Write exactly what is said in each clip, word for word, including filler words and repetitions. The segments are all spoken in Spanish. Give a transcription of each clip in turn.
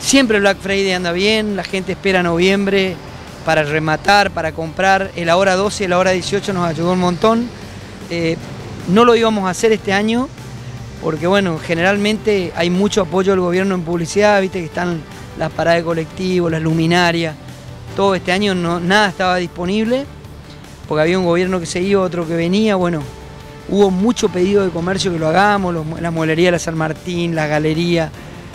Siempre el Black Friday anda bien, la gente espera noviembre para rematar, para comprar. El ahora doce y el ahora dieciocho nos ayudó un montón. Eh, no lo íbamos a hacer este año porque, bueno, generalmente hay mucho apoyo del gobierno en publicidad, viste que están las paradas de colectivo, las luminarias. Todo este año no, nada estaba disponible porque había un gobierno que se iba, otro que venía. Bueno, hubo mucho pedido de comercio que lo hagamos, los, la mueblería de la San Martín, la galería.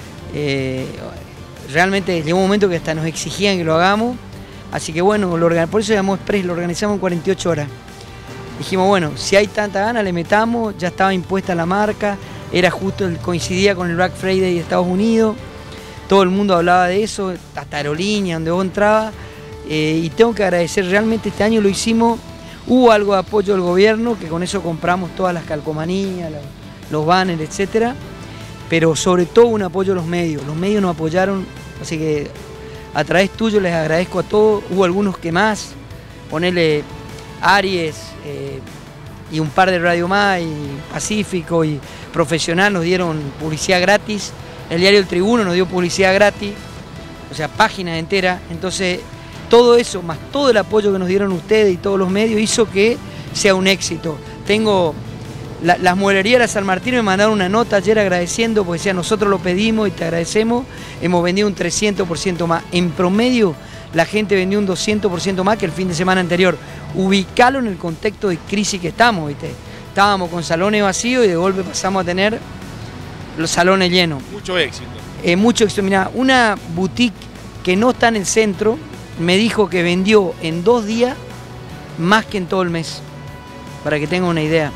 Eh, realmente llegó un momento que hasta nos exigían que lo hagamos. Así que bueno, lo, por eso llamamos Express, lo organizamos en cuarenta y ocho horas. Dijimos, bueno, si hay tanta gana, le metamos, ya estaba impuesta la marca, era justo, coincidía con el Black Friday de Estados Unidos, todo el mundo hablaba de eso, hasta aerolínea, donde vos entrabas, eh, y tengo que agradecer, realmente este año lo hicimos, hubo algo de apoyo del gobierno, que con eso compramos todas las calcomanías, los, los banners, etcétera, pero sobre todo un apoyo a los medios, los medios nos apoyaron, así que a través tuyo les agradezco a todos, hubo algunos que más, ponerle Aries eh, y un par de Radio Más y Pacífico y Profesional nos dieron publicidad gratis, el diario El Tribuno nos dio publicidad gratis, o sea, páginas enteras. Entonces todo eso, más todo el apoyo que nos dieron ustedes y todos los medios, hizo que sea un éxito. Tengo la, las mueblerías de San Martín me mandaron una nota ayer agradeciendo, porque decía, nosotros lo pedimos y te agradecemos, hemos vendido un trescientos por ciento más. En promedio la gente vendió un doscientos por ciento más que el fin de semana anterior. Ubicalo en el contexto de crisis que estamos, ¿viste? Estábamos con salones vacíos y de golpe pasamos a tener los salones llenos. Mucho éxito. Eh, mucho éxito. Mirá, una boutique que no está en el centro me dijo que vendió en dos días más que en todo el mes, para que tengan una idea.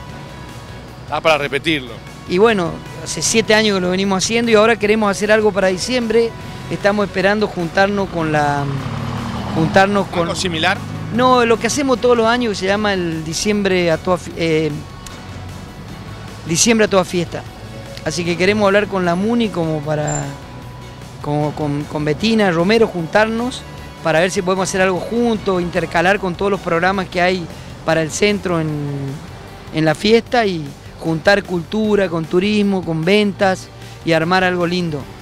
Ah, para repetirlo. Y bueno, hace siete años que lo venimos haciendo y ahora queremos hacer algo para diciembre. Estamos esperando juntarnos con la... juntarnos con... ¿Algo similar? No, lo que hacemos todos los años, que se llama el diciembre a toda, eh, diciembre a toda fiesta. Así que queremos hablar con la MUNI como para, como, con, con Betina, Romero, juntarnos para ver si podemos hacer algo juntos, intercalar con todos los programas que hay para el centro en, en la fiesta y juntar cultura con turismo, con ventas y armar algo lindo.